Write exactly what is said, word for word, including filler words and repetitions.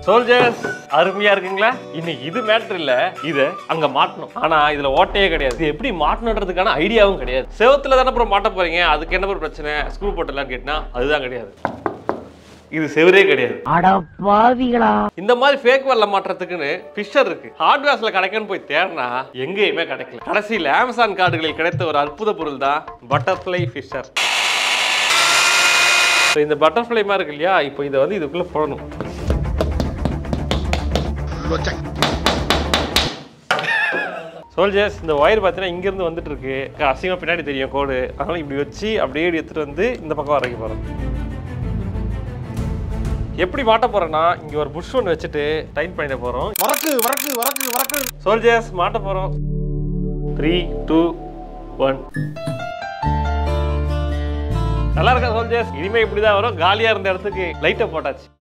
Soldiers அருமையா இருக்குங்களா? இன்னைக்கு இது மேட்டர் இல்ல, இத அங்க மாட்டணும். ஆனா இதுல ஓட்டையே கிடையாது. இது எப்படி மாட்டணுன்றதுக்கான ஐடியாவும் கிடையாது. செவத்துல தானே அப்புறம் மாட்ட போறீங்க, அதுக்கு என்ன ஒரு பிரச்சனை? ஸ்க்ரூ போட்டுலாம் கேட்டா அதுதான் கிடையாது. இது செவரே கிடையாது. அட பாவிகளா. இந்த மாதிரி ஃபேக் வால்ல மாற்றத்துக்குன்னு ஃபிஷர் இருக்கு. ஹார்ட்வேர்ஸ்ல கிடைக்குன்னு போய் தேடினா எங்கேயுமே கிடைக்கல. கடைசியில் அமேசான் கார்டுகளில் கிடைத்த ஒரு அற்புத பொருள் தான் பட்டர்ஃப்ளை ஃபிஷர். இந்த பட்டர்ஃப்ளை மாதிரி இருக்கு இல்லையா, இப்போ இதை வந்து இதுக்குள்ள போடணும். சோல்ஜர்ஸ், இந்த ஒயர் பார்த்தீங்கன்னா இங்கிருந்து வந்துட்டு இருக்கு. அசிங்கமா பின்னாடி தெரியும் கோடு. அதனால இப்படி வச்சு அப்படியே எடுத்துட்டு வந்து இந்த பக்கம் வரைக்க போறோம். எப்படி மாட்ட போறோம்னா, இங்க ஒரு புஷ் ஒன்று வச்சுட்டு டைட் பண்ணிட போறோம். வரக்கு வரக்கு வரக்கு வரக்கு. சோல்ஜர்ஸ் மாட்ட போறோம். Three two one. நல்லா இருக்கா சோல்ஜர்ஸ்? இனிமே இப்படிதான் வரும். காலியா இருந்த இடத்துக்கு லைட்டை போட்டாச்சு.